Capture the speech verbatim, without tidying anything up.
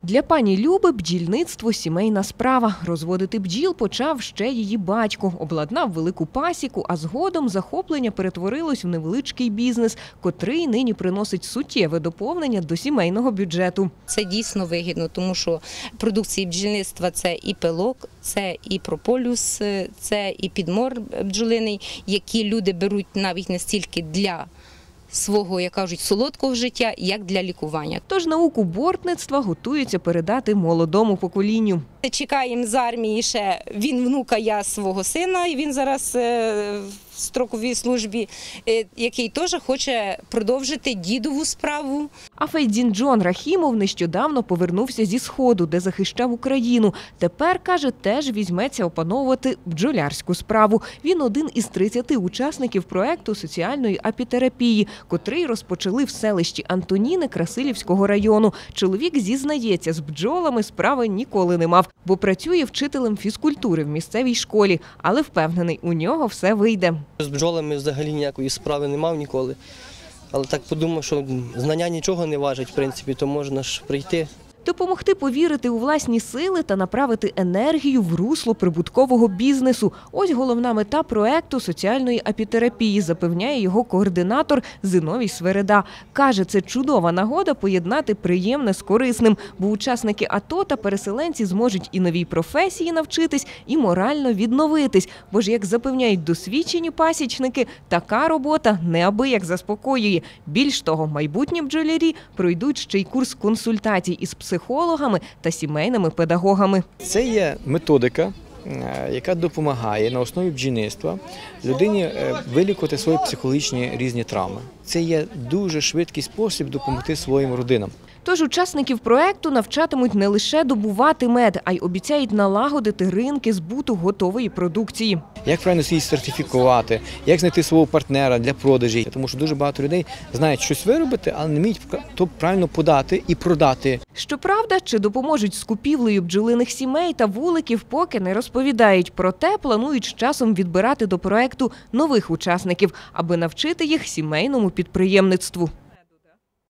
Для пані Люби бджільництво – сімейна справа. Розводити бджіл почав ще її батько. Обладнав велику пасіку, а згодом захоплення перетворилось в невеличкий бізнес, котрий нині приносить суттєве доповнення до сімейного бюджету. Це дійсно вигідно, тому що продукції бджільництва – це і пилок, це і прополіс, це і підмор бджолиний, які люди беруть навіть не стільки для свого, як кажуть, солодкого життя, як для лікування. Тож науку бортництва готуються передати молодому поколінню. Чекаємо з армії ще, він внука я свого сина, і він зараз в строковій службі, який теж хоче продовжити дідову справу. А Фейдзінджон Рахімов нещодавно повернувся зі Сходу, де захищав Україну. Тепер, каже, теж візьметься опановувати бджолярську справу. Він один із тридцяти учасників проєкту соціальної апітерапії, котрий розпочали в селищі Антоніни Красилівського району. Чоловік зізнається, з бджолами справи ніколи не мав, бо працює вчителем фізкультури в місцевій школі, але впевнений, у нього все вийде. З бджолами взагалі ніякої справи не мав ніколи, але так подумав, що знання нічого не важить, в принципі, то можна ж прийти. Допомогти повірити у власні сили та направити енергію в русло прибуткового бізнесу. Ось головна мета проєкту соціальної апітерапії, запевняє його координатор Зиновій Свереда. Каже, це чудова нагода поєднати приємне з корисним, бо учасники АТО та переселенці зможуть і новій професії навчитись, і морально відновитись. Бо ж, як запевняють досвідчені пасічники, така робота неабияк заспокоює. Більш того, майбутні бджолярі пройдуть ще й курс консультацій із психологами та сімейними педагогами. Це є методика, яка допомагає на основі бджільництва людині вилікувати свої психологічні різні травми. Це є дуже швидкий спосіб допомогти своїм родинам. Тож учасників проєкту навчатимуть не лише добувати мед, а й обіцяють налагодити ринки збуту готової продукції. Як правильно її сертифікувати, як знайти свого партнера для продажі. Тому що дуже багато людей знають щось виробити, але не вміють то правильно подати і продати. Щоправда, чи допоможуть з купівлею бджолиних сімей та вуликів, поки не розповідають. Проте планують з часом відбирати до проєкту нових учасників, аби навчити їх сімейному підприємництву.